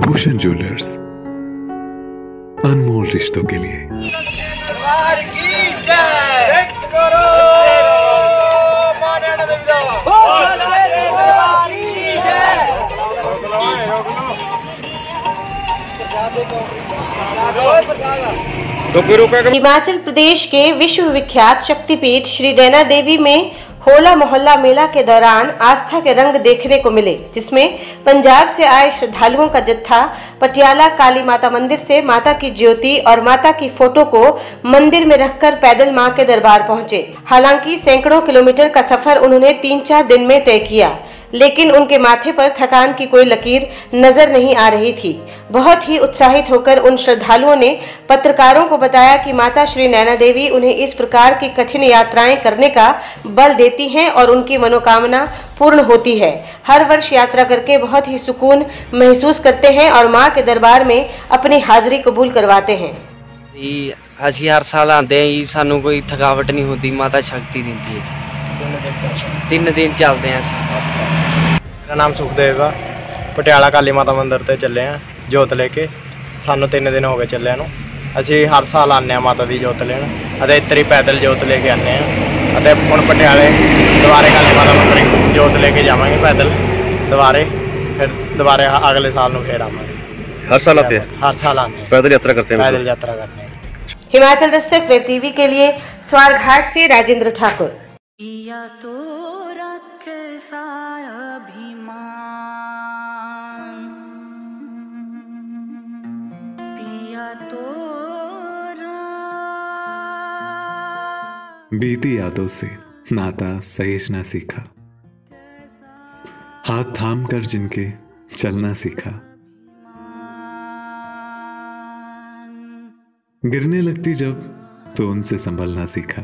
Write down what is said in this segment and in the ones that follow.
Bhushan jewellers, अनमोल रिश्तों के लिए। हिमाचल प्रदेश के विश्व विख्यात शक्तिपीठ श्री नैना देवी में होला मोहल्ला मेला के दौरान आस्था के रंग देखने को मिले, जिसमें पंजाब से आए श्रद्धालुओं का जत्था पटियाला काली माता मंदिर से माता की ज्योति और माता की फोटो को मंदिर में रखकर पैदल मां के दरबार पहुंचे। हालांकि सैकड़ों किलोमीटर का सफर उन्होंने 3-4 दिन में तय किया, लेकिन उनके माथे पर थकान की कोई लकीर नजर नहीं आ रही थी। बहुत ही उत्साहित होकर उन श्रद्धालुओं ने पत्रकारों को बताया कि माता श्री नैना देवी उन्हें इस प्रकार की कठिन यात्राएं करने का बल देती हैं और उनकी मनोकामना पूर्ण होती है। हर वर्ष यात्रा करके बहुत ही सुकून महसूस करते हैं और मां के दरबार में अपनी हाजिरी कबूल करवाते हैं। ਅਸੀਂ हर साल आते हैं, सानू कोई थकावट नहीं होती, माता शक्ति देती है। 3 दिन चलते हैं। मेरा नाम सुखदेव है, पटियाला काली माता मंदिर ते चले हैं जोत लेके। सानू 3 दिन हो गए चलिया नूं। ਅਸੀਂ हर साल आने हैं माता की जोत लेन ਅਤੇ इतनी पैदल जोत लेके आने हैं ਅਤੇ ਹੁਣ पटियाले दोबारे काली माता मंदिर जोत लेके जावांगे पैदल दोबारे, फिर दोबारे अगले साल नूं फिर आवांगे। हर साल आते हैं? हर साल आते हैं, पैदल यात्रा करते हैं। पैदल यात्रा करते हैं। हिमाचल दस्तक वेब टीवी के लिए स्वारघाट से राजेंद्र ठाकुर। पिया तो रखे अभिमान, पिया तो बीती यादों से नाता सहेजना सीखा, हाथ थाम कर जिनके चलना सीखा। गिरने लगती जब तो उनसे संभलना सीखा।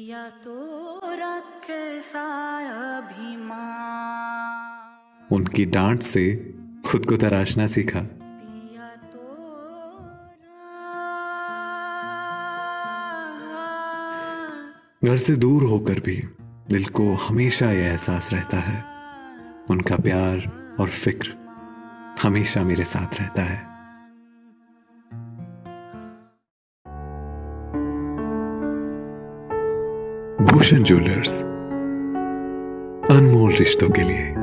उनकी डांट से खुद को तराशना सीखा। घर से दूर होकर भी दिल को हमेशा यह एहसास रहता है, उनका प्यार और फिक्र हमेशा मेरे साथ रहता है। भूषण ज्वेलर्स, अनमोल रिश्तों के लिए।